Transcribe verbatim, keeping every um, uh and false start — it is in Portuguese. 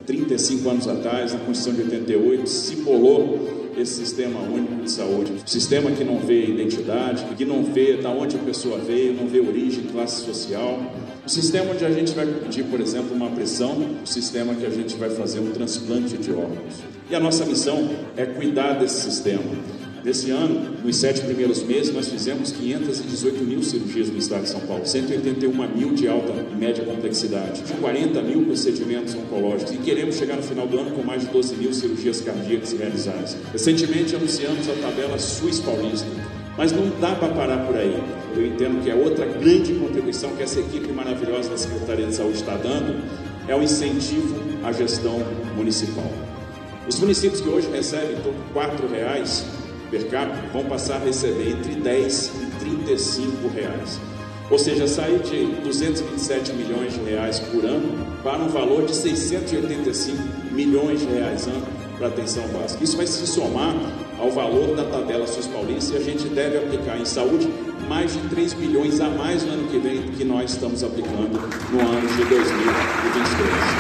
trinta e cinco anos atrás, na Constituição de oitenta e oito, se bolou esse sistema único de saúde, um sistema que não vê identidade, que não vê de onde a pessoa veio, não vê origem, classe social, um sistema onde a gente vai pedir, por exemplo, uma pressão, um sistema que a gente vai fazer um transplante de órgãos. E a nossa missão é cuidar desse sistema. Nesse ano, nos sete primeiros meses, nós fizemos quinhentas e dezoito mil cirurgias no estado de São Paulo, cento e oitenta e uma mil de alta e média complexidade, quarenta mil procedimentos oncológicos, e queremos chegar no final do ano com mais de doze mil cirurgias cardíacas realizadas. Recentemente anunciamos a tabela SUS paulista, mas não dá para parar por aí. Eu entendo que é outra grande contribuição que essa equipe maravilhosa da Secretaria de Saúde está dando, é o incentivo à gestão municipal. Os municípios que hoje recebem em torno de quatro reais per capita vão passar a receber entre dez e trinta e cinco reais. Ou seja, sair de duzentos e vinte e sete milhões de reais por ano para um valor de seiscentos e oitenta e cinco milhões de reais ano para atenção básica. Isso vai se somar ao valor da tabela SUS paulista, e a gente deve aplicar em saúde mais de três bilhões a mais no ano que vem do que nós estamos aplicando no ano de dois mil e vinte e três.